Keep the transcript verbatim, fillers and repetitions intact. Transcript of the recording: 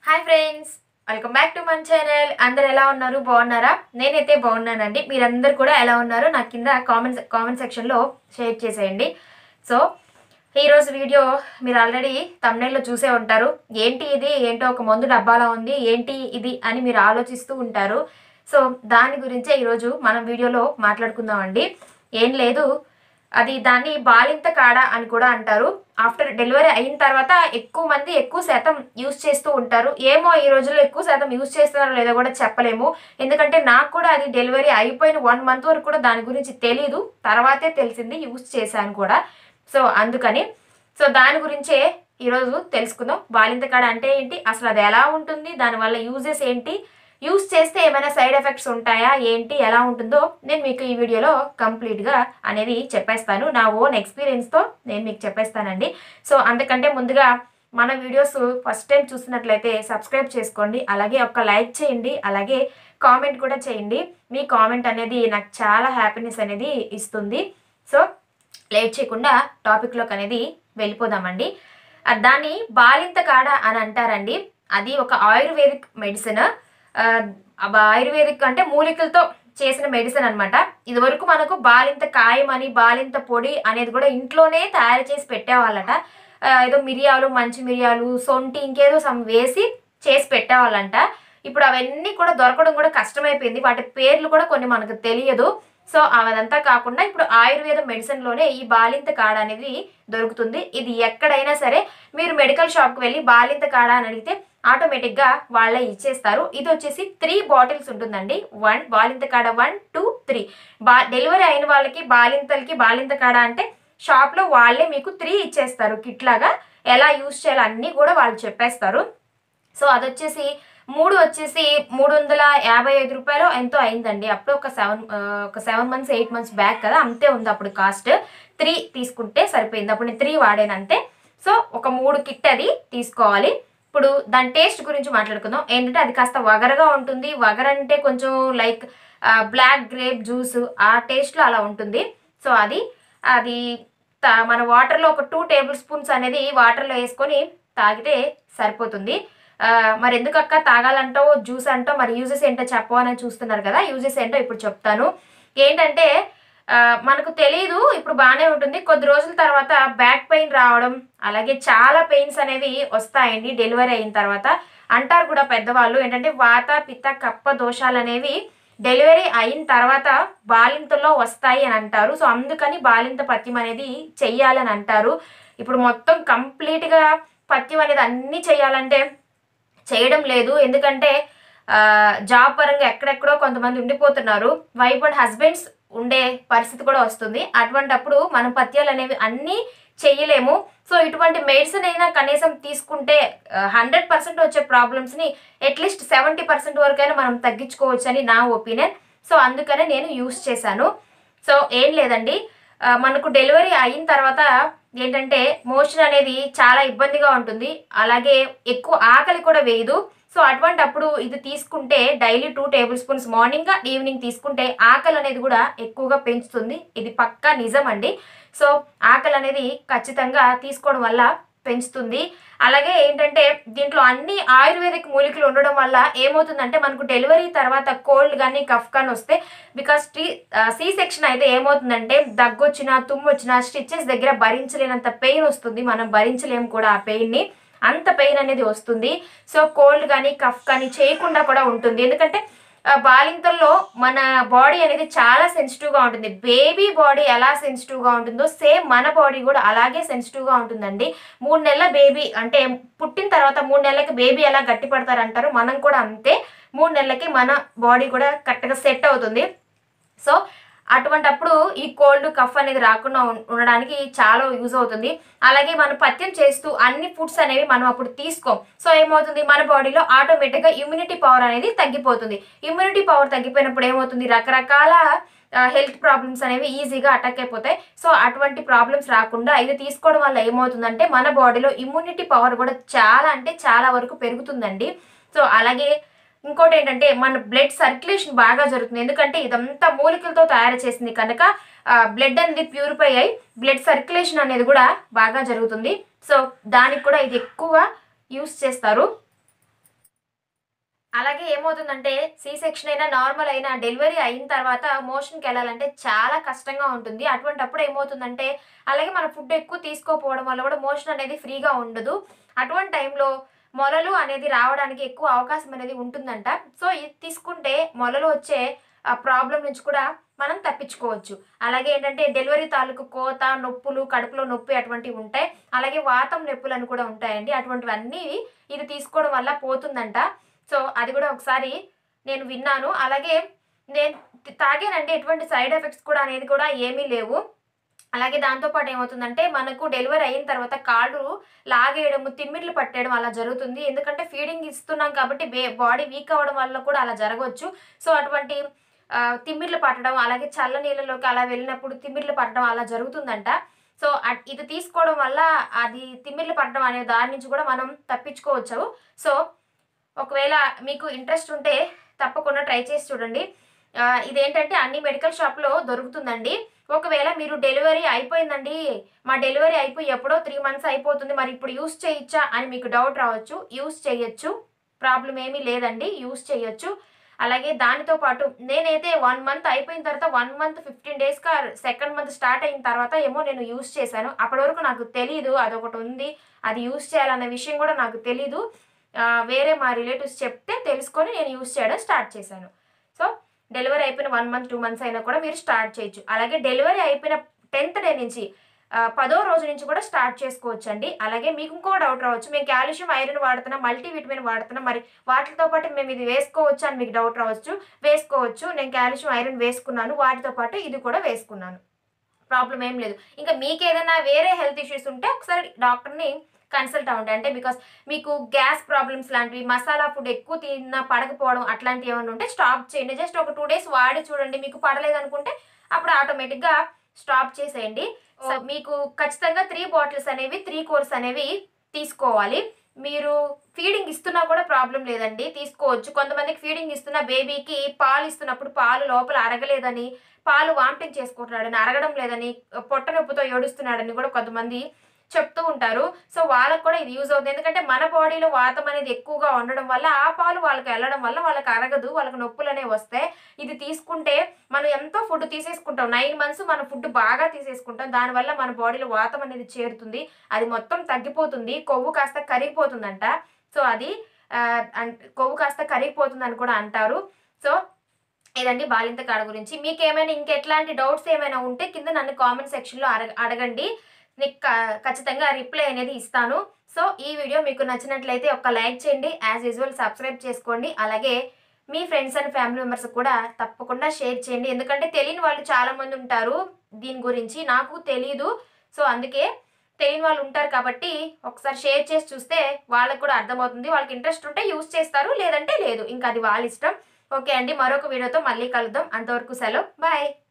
Hi friends, welcome back to మన channel. అందరు ఎలా ఉన్నారు? బాగున్నారా? నేనైతే బాగున్నానండి. మీరందరూ కూడా ఎలా ఉన్నారో నాకు కింద కామెంట్ కామెంట్ సెక్షన్లో షేర్ చేసేయండి. సో ఈరోజు వీడియో మీరు ఆల్రెడీ తమ్నైల్లో చూసే ఉంటారు. ఏంటి ఇది, ఏంటో ఒక మందు డబ్బాలా ఉంది, ఏంటి ఇది అని మీరు ఆలోచిస్తూ ఉంటారు. సో దాని గురించే ఈరోజు మనం వీడియోలో మాట్లాడుకుందామండి. ఏం లేదు, అది దాన్ని బాలింత కాడ అని కూడా అంటారు. ఆఫ్టర్ డెలివరీ అయిన తర్వాత ఎక్కువ మంది ఎక్కువ శాతం యూజ్ చేస్తూ ఉంటారు. ఏమో ఈ రోజుల్లో ఎక్కువ శాతం యూజ్ చేస్తున్నారో లేదో కూడా చెప్పలేము. ఎందుకంటే నాకు కూడా అది డెలివరీ అయిపోయిన వన్ మంత్ వరకు కూడా దాని గురించి తెలీదు. తర్వాతే తెలిసింది, యూజ్ చేశాను కూడా. సో అందుకని సో దాని గురించే ఈరోజు తెలుసుకుందాం. బాలింత కాడ అంటే ఏంటి, అసలు అది ఎలా ఉంటుంది, దానివల్ల యూజెస్ ఏంటి, యూజ్ చేస్తే ఏమైనా సైడ్ ఎఫెక్ట్స్ ఉంటాయా ఏంటి, ఎలా ఉంటుందో నేను మీకు ఈ వీడియోలో కంప్లీట్గా అనేది చెప్పేస్తాను. నా ఓన్ ఎక్స్పీరియన్స్తో నేను మీకు చెప్పేస్తానండి. సో అందుకంటే ముందుగా మన వీడియోస్ ఫస్ట్ టైం చూసినట్లయితే సబ్స్క్రైబ్ చేసుకోండి, అలాగే ఒక లైక్ చేయండి, అలాగే కామెంట్ కూడా చేయండి. మీ కామెంట్ అనేది నాకు చాలా హ్యాపీనెస్ అనేది ఇస్తుంది. సో లేట్ చేయకుండా టాపిక్లోకి అనేది వెళ్ళిపోదామండి. దాన్ని బాలింత కాడ అని అంటారండి. అది ఒక ఆయుర్వేదిక్ మెడిసిన్. ఆయుర్వేదిక్ అంటే మూలికలతో చేసిన మెడిసిన్ అనమాట. ఇది వరకు మనకు బాలింత కాయం అని, బాలింత పొడి అనేది కూడా ఇంట్లోనే తయారు చేసి పెట్టేవాళ్ళట. ఏదో మిరియాలు, మంచి మిరియాలు, సొంటి, ఇంకేదో సమ్ వేసి చేసి పెట్టేవాళ్ళంట. ఇప్పుడు అవన్నీ కూడా దొరకడం కూడా కష్టమైపోయింది. వాటి పేర్లు కూడా కొన్ని మనకు తెలియదు. సో అదంతా కాకుండా ఇప్పుడు ఆయుర్వేద మెడిసిన్లోనే ఈ బాలింత కాడ అనేది దొరుకుతుంది. ఇది ఎక్కడైనా సరే మీరు మెడికల్ షాప్కి వెళ్ళి బాలింత కాడ అని అడిగితే ఆటోమేటిక్గా వాళ్ళే ఇచ్చేస్తారు. ఇది వచ్చేసి త్రీ బాటిల్స్ ఉంటుందండి. వన్ బాలింత కాడ, వన్ టూ త్రీ. బా డెలివరీ అయిన వాళ్ళకి, బాలింతలకి బాలింత కాడ అంటే షాప్లో వాళ్ళే మీకు త్రీ ఇచ్చేస్తారు కిట్ లాగా. ఎలా యూజ్ చేయాలో అన్నీ కూడా వాళ్ళు చెప్పేస్తారు. సో అది వచ్చేసి మూడు వచ్చేసి మూడు వందల యాభై ఐదు రూపాయలు ఎంతో అయిందండి. అప్పుడు ఒక సెవెన్ ఒక seven months eight months back కదా, అంతే ఉంది అప్పుడు కాస్ట్. త్రీ తీసుకుంటే సరిపోయింది. అప్పుడు నేను త్రీ వాడాను అంతే. సో ఒక మూడు కిట్ అది తీసుకోవాలి. ఇప్పుడు దాని టేస్ట్ గురించి మాట్లాడుకుందాం. ఏంటంటే అది కాస్త వగరగా ఉంటుంది. వగర అంటే కొంచెం లైక్ బ్లాక్ గ్రేప్ జ్యూస్ ఆ టేస్ట్లో అలా ఉంటుంది. సో అది అది మన వాటర్లో ఒక టూ టేబుల్ స్పూన్స్ అనేది వాటర్లో వేసుకొని తాగితే సరిపోతుంది. మరి ఎందుకు అక్క తాగాలంటావు, జ్యూస్ అంటావు, మరి యూజెస్ ఏంటో చెప్పవని చూస్తున్నారు కదా. యూజెస్ ఏంటో ఇప్పుడు చెప్తాను. ఏంటంటే మనకు తెలీదు, ఇప్పుడు బాగానే ఉంటుంది. కొద్ది రోజుల తర్వాత బ్యాక్ పెయిన్ రావడం, అలాగే చాలా పెయిన్స్ అనేవి వస్తాయండి డెలివరీ అయిన తర్వాత. అంటారు కూడా పెద్దవాళ్ళు, ఏంటంటే వాత పిత్త కప్ప దోషాలు అనేవి డెలివరీ అయిన తర్వాత బాలింతల్లో వస్తాయి అని అంటారు. సో అందుకని బాలింత పథ్యం అనేది చెయ్యాలని అంటారు. ఇప్పుడు మొత్తం కంప్లీట్గా పథ్యం అనేది అన్నీ చేయాలంటే చేయడం లేదు. ఎందుకంటే జాబ్ పరంగా ఎక్కడెక్కడో కొంతమంది ఉండిపోతున్నారు. వైఫ్ అండ్ హస్బెండ్స్ ఉండే పరిస్థితి కూడా వస్తుంది. అటువంటప్పుడు మనం పథ్యాలు అనేవి అన్నీ చెయ్యలేము. సో ఇటువంటి మెడిసిన్ అయినా కనీసం తీసుకుంటే హండ్రెడ్ పర్సెంట్ వచ్చే ప్రాబ్లమ్స్ని అట్లీస్ట్ సెవెంటీ పర్సెంట్ వరకైనా మనం తగ్గించుకోవచ్చు అని నా ఒపీనియన్. సో అందుకనే నేను యూస్ చేశాను. సో ఏం లేదండి, మనకు డెలివరీ అయిన తర్వాత ఏంటంటే మోషన్ అనేది చాలా ఇబ్బందిగా ఉంటుంది, అలాగే ఎక్కువ ఆకలి కూడా వేయదు. సో అటువంటప్పుడు ఇది తీసుకుంటే daily two tablespoons morning evening తీసుకుంటే ఆకలి అనేది కూడా ఎక్కువగా పెంచుతుంది. ఇది పక్కా నిజం అండి. సో ఆకలి అనేది ఖచ్చితంగా తీసుకోవడం వల్ల పెంచుతుంది. అలాగే ఏంటంటే దీంట్లో అన్ని ఆయుర్వేదిక్ మూలికలు ఉండడం వల్ల ఏమవుతుందంటే మనకు డెలివరీ తర్వాత కోల్డ్ కానీ కఫ్ కానీ వస్తే, బికాస్ టీ సి సెక్షన్ అయితే ఏమవుతుందంటే దగ్గు వచ్చినా తుమ్ము వచ్చినా స్టిచెస్ దగ్గర భరించలేనంత పెయిన్ వస్తుంది. మనం భరించలేము కూడా ఆ పెయిన్ని, అంత పెయిన్ అనేది వస్తుంది. సో కోల్డ్ కానీ కఫ్ కానీ చేయకుండా కూడా ఉంటుంది. ఎందుకంటే బాలింతల్లో మన బాడీ అనేది చాలా సెన్సిటివ్గా ఉంటుంది. బేబీ బాడీ ఎలా సెన్సిటివ్గా ఉంటుందో సేమ్ మన బాడీ కూడా అలాగే సెన్సిటివ్గా ఉంటుందండి. మూడు నెలల బేబీ అంటే పుట్టిన తర్వాత మూడు నెలలకి బేబీ ఎలా గట్టి పడతారంటారు, మనం కూడా అంతే. మూడు నెలలకి మన బాడీ కూడా కరెక్ట్గా సెట్ అవుతుంది. సో అటువంటప్పుడు ఈ కోల్డ్ కఫ్ అనేది రాకుండా ఉండడానికి చాలా యూజ్ అవుతుంది. అలాగే మనం పథ్యం చేస్తూ అన్ని ఫుడ్స్ అనేవి మనం అప్పుడు తీసుకోం. సో ఏమవుతుంది, మన బాడీలో ఆటోమేటిక్గా ఇమ్యూనిటీ పవర్ అనేది తగ్గిపోతుంది. ఇమ్యూనిటీ పవర్ తగ్గిపోయినప్పుడు ఏమవుతుంది, రకరకాల హెల్త్ ప్రాబ్లమ్స్ అనేవి ఈజీగా అటాక్ అయిపోతాయి. సో అటువంటి ప్రాబ్లమ్స్ రాకుండా ఇది తీసుకోవడం వల్ల ఏమవుతుందంటే మన బాడీలో ఇమ్యూనిటీ పవర్ కూడా చాలా అంటే చాలా వరకు పెరుగుతుందండి. సో అలాగే ఇంకోటి ఏంటంటే మన బ్లడ్ సర్క్యులేషన్ బాగా జరుగుతుంది. ఎందుకంటే ఇదంతా మూలికలతో తయారు చేసింది కనుక బ్లడ్ అనేది ప్యూరిఫై అయ్యి బ్లడ్ సర్క్యులేషన్ అనేది కూడా బాగా జరుగుతుంది. సో దానికి కూడా ఇది ఎక్కువ యూస్ చేస్తారు. అలాగే ఏమవుతుందంటే సి సెక్షన్ అయినా నార్మల్ అయినా డెలివరీ అయిన తర్వాత మోషన్కి వెళ్ళాలంటే చాలా కష్టంగా ఉంటుంది. అటువంటప్పుడు ఏమవుతుందంటే అలాగే మన ఫుడ్ ఎక్కువ తీసుకోకపోవడం వల్ల కూడా మోషన్ అనేది ఫ్రీగా ఉండదు. అటువంటి టైంలో మొలలు అనేది రావడానికి ఎక్కువ అవకాశం అనేది ఉంటుందంట. సో ఇది తీసుకుంటే మొలలు వచ్చే ప్రాబ్లం నుంచి కూడా మనం తప్పించుకోవచ్చు. అలాగే ఏంటంటే డెలివరీ తాలూకు కోత, నొప్పులు, కడుపులో నొప్పి అటువంటివి ఉంటాయి. అలాగే వాతం నొప్పులని కూడా ఉంటాయండి. అటువంటివన్నీ ఇది తీసుకోవడం వల్ల పోతుందంట. సో అది కూడా ఒకసారి నేను విన్నాను. అలాగే నేను తాగానంటే ఎటువంటి సైడ్ ఎఫెక్ట్స్ కూడా అనేది కూడా ఏమీ లేవు. అలాగే దాంతోపాటు ఏమవుతుందంటే మనకు డెలివరీ అయిన తర్వాత కాళ్ళు లాగేయడము, తిమ్మిర్లు పట్టేయడం అలా జరుగుతుంది. ఎందుకంటే ఫీడింగ్ ఇస్తున్నాం కాబట్టి బే బాడీ వీక్ అవ్వడం వల్ల కూడా అలా జరగవచ్చు. సో అటువంటి తిమ్మిర్లు పట్టడం, అలాగే చల్ల నీళ్ళలోకి అలా వెళ్ళినప్పుడు తిమ్మిర్లు పట్టడం అలా జరుగుతుందంట. సో ఇది తీసుకోవడం వల్ల అది తిమ్మిర్లు పట్టడం అనే దాని నుంచి కూడా మనం తప్పించుకోవచ్చు. సో ఒకవేళ మీకు ఇంట్రెస్ట్ ఉంటే తప్పకుండా ట్రై చేసి చూడండి. ఇదేంటంటే అన్ని మెడికల్ షాప్లో దొరుకుతుందండి. ఒకవేళ మీరు డెలివరీ అయిపోయిందండి, మా డెలివరీ అయిపోయి ఎప్పుడో త్రీ మంత్స్ అయిపోతుంది, మరి ఇప్పుడు యూస్ చేయొచ్చా అని మీకు డౌట్ రావచ్చు. యూస్ చేయొచ్చు, ప్రాబ్లం ఏమీ లేదండి, యూస్ చేయొచ్చు. అలాగే దానితో పాటు నేనైతే వన్ మంత్ అయిపోయిన తర్వాత వన్ మంత్ ఫిఫ్టీన్ డేస్గా సెకండ్ మంత్ స్టార్ట్ అయిన తర్వాత ఏమో నేను యూస్ చేశాను. అప్పటి వరకు నాకు తెలీదు అదొకటి ఉంది, అది యూస్ చేయాలన్న విషయం కూడా నాకు తెలీదు. వేరే మా రిలేటివ్స్ చెప్తే తెలుసుకొని నేను యూస్ చేయడం స్టార్ట్ చేశాను. సో డెలివరీ అయిపోయిన వన్ మంత్ టూ మంత్స్ అయినా కూడా మీరు స్టార్ట్ చేయొచ్చు. అలాగే డెలివరీ అయిపోయిన టెన్త్ డే నుంచి పదో రోజు నుంచి కూడా స్టార్ట్ చేసుకోవచ్చు అండి. అలాగే మీకు ఇంకో డౌట్ రావచ్చు, మేము కాల్షియం, ఐరన్ వాడుతున్నాం, మల్టీవిటమిన్ వాడుతున్నాం, మరి వాటితో పాటు మేము ఇది వేసుకోవచ్చు అని మీకు డౌట్ రావచ్చు. వేసుకోవచ్చు, నేను కాల్షియం, ఐరన్ వేసుకున్నాను, వాటితో పాటు ఇది కూడా వేసుకున్నాను, ప్రాబ్లం ఏం లేదు. ఇంకా మీకు ఏదైనా వేరే హెల్త్ ఇష్యూస్ ఉంటే ఒకసారి డాక్టర్ని కన్సల్ట్ అవ్వండి. అంటే బికాస్ మీకు గ్యాస్ ప్రాబ్లమ్స్ లాంటివి, మసాలా ఫుడ్ ఎక్కువ తిన్నా పడకపోవడం అట్లాంటివి ఏమైనా ఉంటే స్టాప్ చేయండి. జస్ట్ ఒక టూ డేస్ వాడి చూడండి, మీకు పడలేదు అనుకుంటే అప్పుడు ఆటోమేటిక్గా స్టాప్ చేసేయండి. సో మీకు ఖచ్చితంగా త్రీ బాటిల్స్ అనేవి త్రీ కోర్స్ అనేవి తీసుకోవాలి. మీరు ఫీడింగ్ ఇస్తున్నా కూడా ప్రాబ్లం లేదండి, తీసుకోవచ్చు. కొంతమందికి ఫీడింగ్ ఇస్తున్న బేబీకి పాలు ఇస్తున్నప్పుడు పాలు లోపల అరగలేదని, పాలు వామిటింగ్ చేసుకుంటున్నాడని, అరగడం లేదని, పొట్ట నొప్పితో ఏడుస్తున్నాడని కూడా కొంతమంది చెప్తూ ఉంటారు. సో వాళ్ళకు కూడా ఇది యూజ్ అవుతుంది. ఎందుకంటే మన బాడీలో వాతం అనేది ఎక్కువగా ఉండడం వల్ల ఆ పాలు వాళ్ళకి వెళ్ళడం వల్ల వాళ్ళకి అరగదు, వాళ్ళకి నొప్పులు అనేవి వస్తాయి. ఇది తీసుకుంటే మనం ఎంతో ఫుడ్ తీసేసుకుంటాం, నైన్ మంత్స్ మన ఫుడ్ బాగా తీసేసుకుంటాం, దానివల్ల మన బాడీలో వాతం అనేది చేరుతుంది, అది మొత్తం తగ్గిపోతుంది, కొవ్వు కాస్త కరిగిపోతుందంట. సో అది కొవ్వు కాస్త కరిగిపోతుంది అని కూడా అంటారు. సో ఇదండి బాలింత కాడ గురించి. మీకు ఏమైనా ఇంకెట్లాంటి డౌట్స్ ఏమైనా ఉంటే కింద నన్ను కామెంట్ సెక్షన్లో అడగ అడగండి నీకు ఖచ్చితంగా రిప్లై అనేది ఇస్తాను. సో ఈ వీడియో మీకు నచ్చినట్లయితే ఒక లైక్ చేయండి, యాజ్ యూజువల్ సబ్స్క్రైబ్ చేసుకోండి. అలాగే మీ ఫ్రెండ్స్ అండ్ ఫ్యామిలీ మెంబర్స్ కూడా తప్పకుండా షేర్ చేయండి. ఎందుకంటే తెలియని వాళ్ళు చాలామంది ఉంటారు దీని గురించి, నాకు తెలీదు. సో అందుకే తెలియని వాళ్ళు ఉంటారు కాబట్టి ఒకసారి షేర్ చేసి చూస్తే వాళ్ళకు కూడా అర్థమవుతుంది. వాళ్ళకి ఇంట్రెస్ట్ ఉంటే యూజ్ చేస్తారు, లేదంటే లేదు, ఇంకా అది వాళ్ళ ఇష్టం. ఓకే అండి, మరొక వీడియోతో మళ్ళీ కలుద్దాం. అంతవరకు సెలవు, బాయ్.